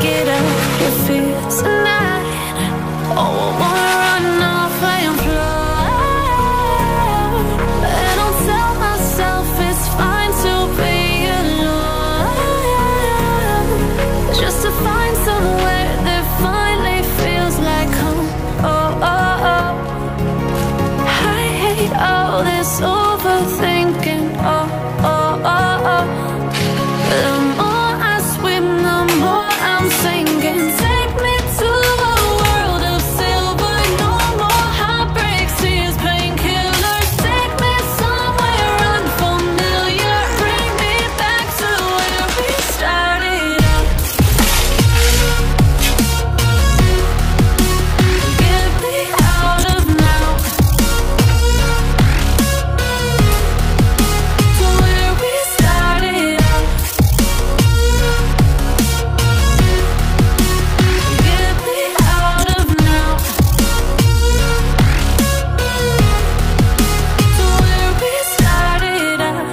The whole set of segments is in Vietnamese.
get out your fear tonight. Oh, I wanna run off and fly, and I'll tell myself it's fine to be alone, just to find somewhere that finally feels like home. Oh, oh, oh. I hate all this overthinking. Oh, oh, oh, oh. The more I swim, the more I'm sinking. Take me to a world of silver. No more heartbreaks, tears, painkillers. Take me somewhere unfamiliar. Bring me back to where we started out. Get me out of now, to where we started out. Get me out of now, to where we started out.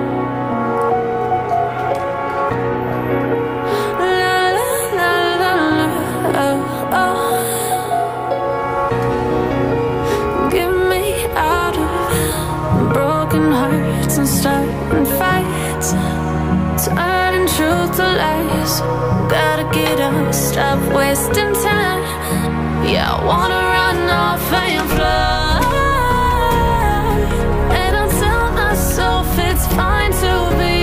La la la la la, oh, oh. Get me out of broken hearts and starting fights, turning truth to lies. Gotta get up, stop wasting time. Yeah, I wanna run off and fly, and I'll tell myself it's fine to be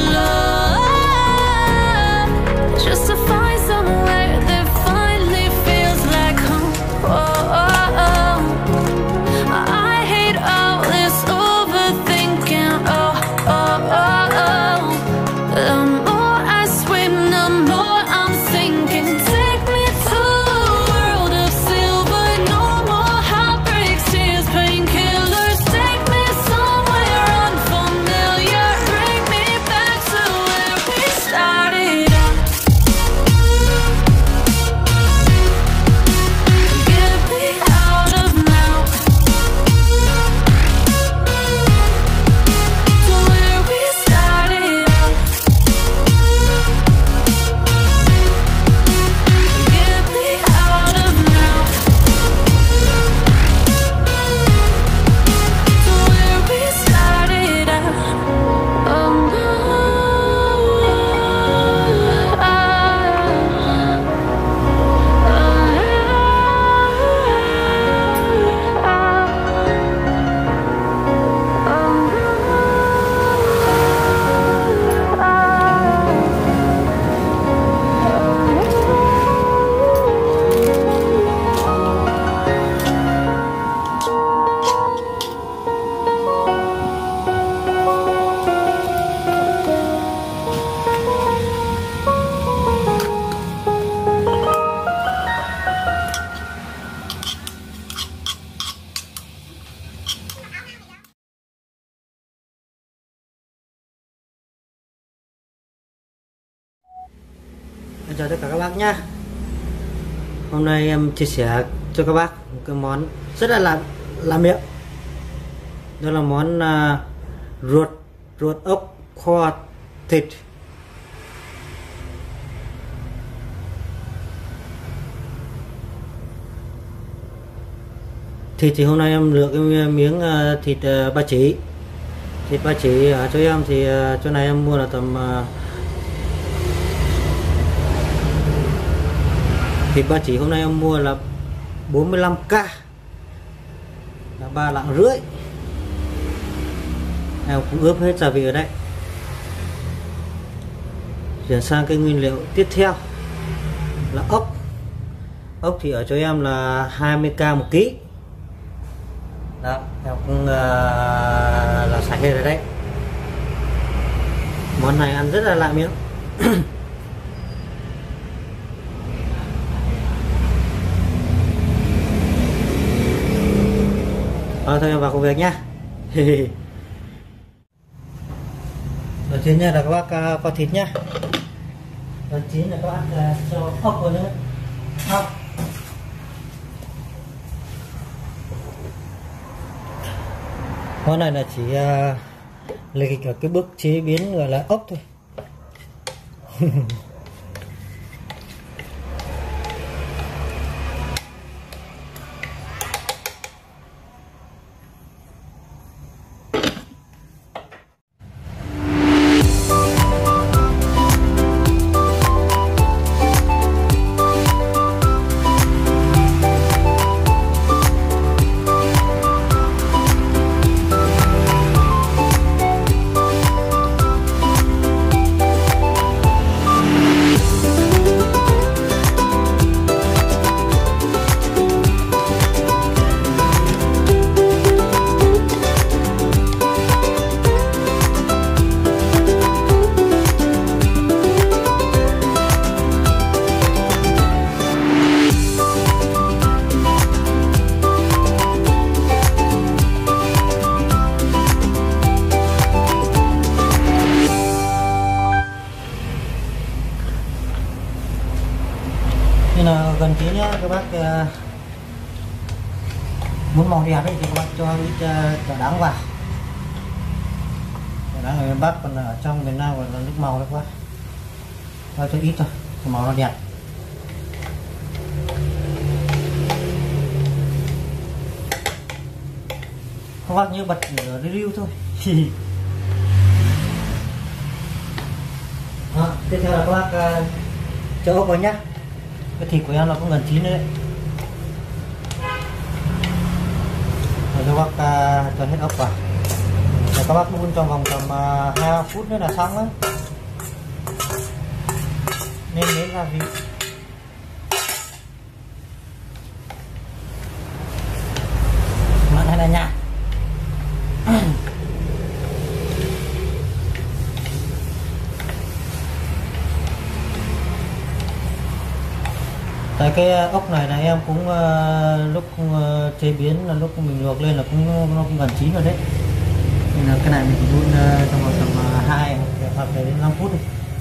alone, just to find somewhere that finally feels like home. Oh, oh, oh. I hate all this overthinking. Oh, oh, oh, oh. The more I swim, the more I'm sinking. Take me to a world of silver. No more heartbreaks, tears, painkillers. Take me somewhere unfamiliar. Bring me back to where we started out. Get me out of now, to where we started out. Get me out of now, to where we started out. Oh, chào tất cả các bác nhá. Hôm nay em chia sẻ cho các bác một cái món rất là làm miệng. Đó là món ruột ốc kho thịt. Thịt thì hôm nay em lựa cái miếng thịt ba chỉ. Thịt ba chỉ ở chỗ em thì chỗ này em mua là tầm thịt ba chỉ hôm nay em mua là 45k, là 3,5 lạng. Em cũng ướp hết gia vị ở đây. Chuyển sang cái nguyên liệu tiếp theo là ốc. Ốc thì ở chỗ em là 20k một ký. Đó, em cũng là sạch hết rồi đấy. Món này ăn rất là lạ miệng. Thôi em vào công việc nhá. Đầu tiên nha là các bác kho thịt nhá. Đầu tiên là các bác cho ốc vào nữa. Ốc. Món này là chỉ lệch ở cái bước chế biến gọi là ốc thôi. nên là gần tí nhá các bác, muốn màu đẹp ấy thì các bác cho ít tỏi đắng vào. Tỏi đắng ở miền Bắc, còn ở trong miền Nam gọi là nước màu đấy các bác, cho ít thôi màu nó đẹp. Các bác như bật lửa riu thôi. Đó, tiếp theo là các bác cho ốc vào nhá. Cái thịt của em là cũng gần chín rồi đấy. Rồi các bác cho hết ốc vào. Rồi các bác đun trong vòng tầm 2 phút nữa là xong đấy. Nên nếm gia vị. Mặn hay là nhạt? Tại cái ốc này là em cũng lúc chế biến là lúc mình luộc lên là nó cũng gần chín rồi đấy. Nên là cái này mình đun trong vòng tầm 2 hoặc đến 5 phút đi.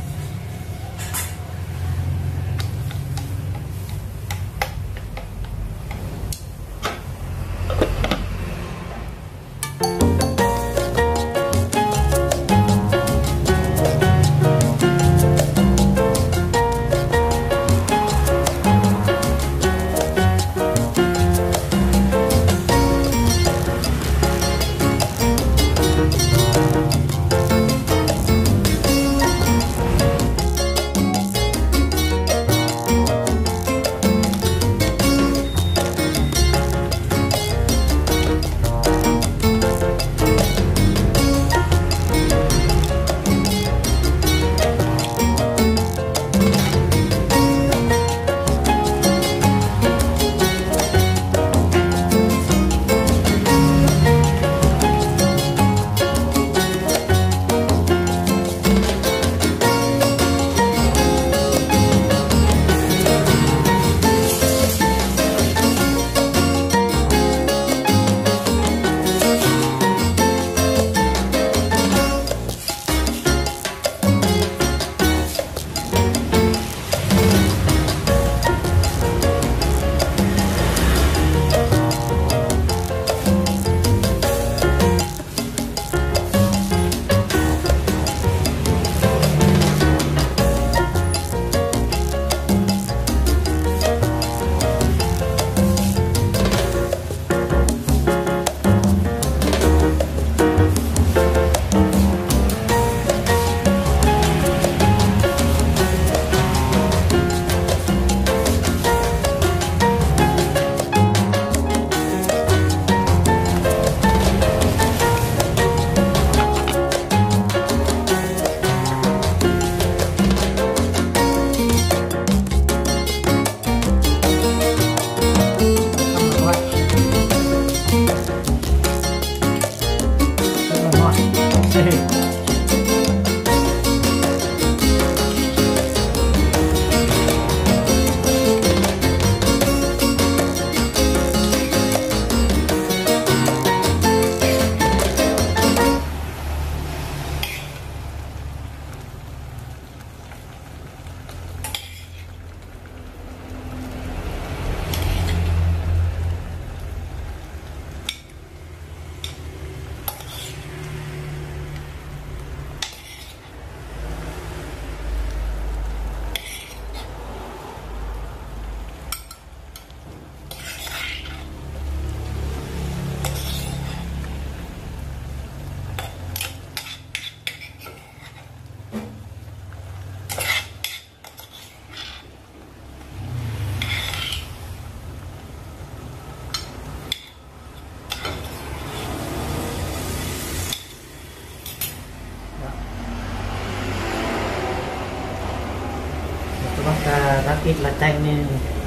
Rắc ít lá chanh nên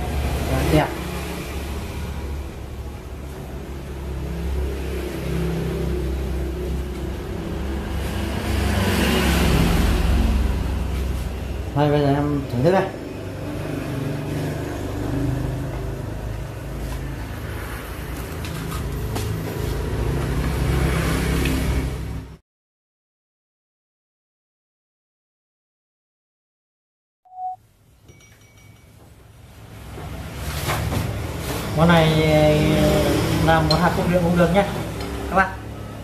đẹp. Thôi bây giờ em thưởng thức đây. Món này làm món hạt cốt miệng cũng được nhé các bạn.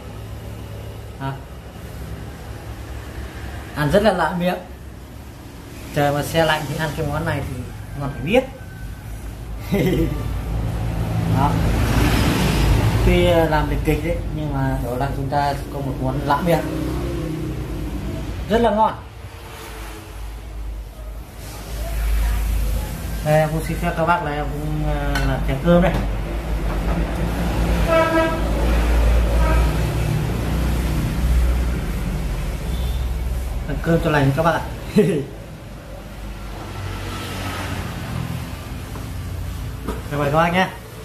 Ăn rất là lạ miệng. Trời mà xe lạnh thì ăn cái món này thì ngon phải biết. Đó. Tuy làm được kịch đấy nhưng mà đó là chúng ta có một món lạ miệng rất là ngon. Đây em cũng xin phép các bác là em cũng làm chén cơm đây. Ăn cơm cho lành các bạn ạ. Chào các bác nhé.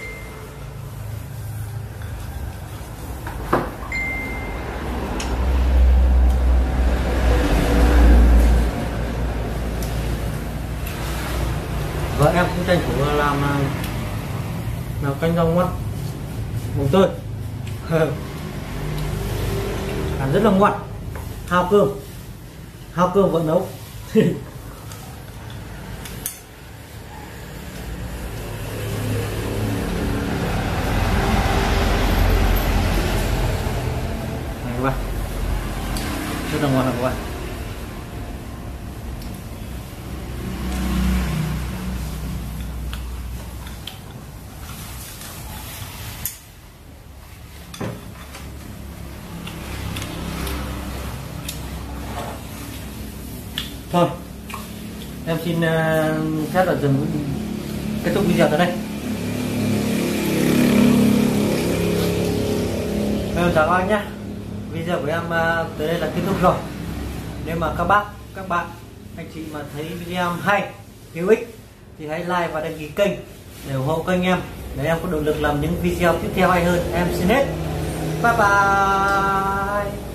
Vợ em cũng tranh thủ làm canh rau ngon mùng tơi. Ăn rất là ngon, hao cơm vợ nấu. Này các bạn, rất là ngon các bạn. Thôi em xin phép là dừng kết thúc video tại đây. Chào các bạn nhé. Video của em tới đây là kết thúc rồi. Nếu mà các bác, các bạn, anh chị mà thấy video hay, hữu ích thì hãy like và đăng ký kênh để ủng hộ kênh em, để em có động lực làm những video tiếp theo hay hơn. Em xin hết. Bye bye.